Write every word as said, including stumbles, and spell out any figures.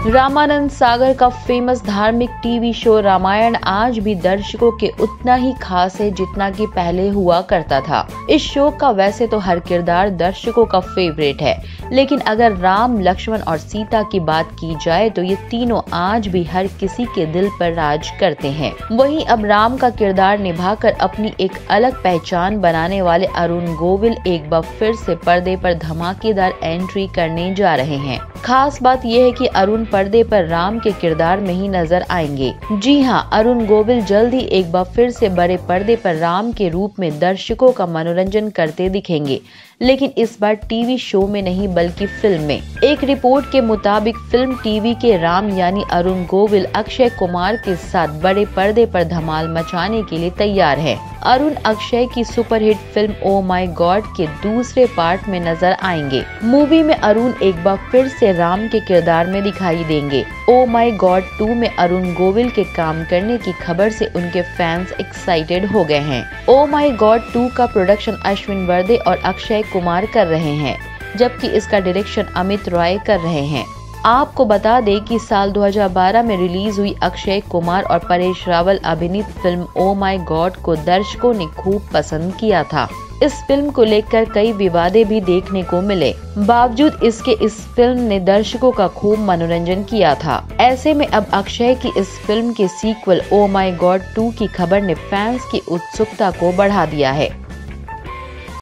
रामानंद सागर का फेमस धार्मिक TV show Ramayan आज भी दर्शकों के उतना ही खास है जितना कि पहले हुआ करता था। इस शो का वैसे तो हर किरदार दर्शकों का फेवरेट है, लेकिन अगर राम, लक्ष्मण और सीता की बात की जाए तो ये तीनों आज भी हर किसी के दिल पर राज करते हैं। वहीं अब राम का किरदार निभाकर अपनी एक अलग पहचान बनाने वाले अरुण गोविल एक बार फिर से पर्दे पर धमाकेदार एंट्री करने जा रहे हैं। खास बात यह है कि अरुण पर्दे पर राम के किरदार में ही नजर आएंगे। जी हां, अरुण गोविल जल्द ही एक बार फिर से बड़े पर्दे पर राम के रूप में दर्शकों का मनोरंजन करते दिखेंगे, लेकिन इस बार टीवी शो में नहीं बल्कि फिल्म में। एक रिपोर्ट के मुताबिक फिल्म टीवी के राम यानी अरुण गोविल अक्षय कुमार के साथ बड़े पर्दे पर धमाल मचाने के लिए तैयार है। अरुण अक्षय की superhit film oh my god के दूसरे पार्ट में नजर आएंगे। मूवी में अरुण एक बार फिर से राम के किरदार में दिखाई देंगे। ओ माय गॉड टू में अरुण गोविल के काम करने की खबर से उनके फैंस एक्साइटेड हो गए हैं। ओ माय गॉड टू का प्रोडक्शन अश्विन वर्दे और अक्षय कुमार कर रहे हैं, जबकि इसका डायरेक्शन अमित रॉय कर रहे हैं। आपको बता दें कि साल दो हज़ार बारह में रिलीज हुई अक्षय कुमार और परेश रावल अभिनीत फिल्म ओ माय गॉड को दर्शकों ने खूब पसंद किया था। इस फिल्म को लेकर कई विवादें भी देखने को मिले, बावजूद इसके इस फिल्म ने दर्शकों का खूब मनोरंजन किया था। ऐसे में अब अक्षय की इस फिल्म के sequel oh my god two की खबर ने फैंस की उत्सुकता को बढ़ा दिया है।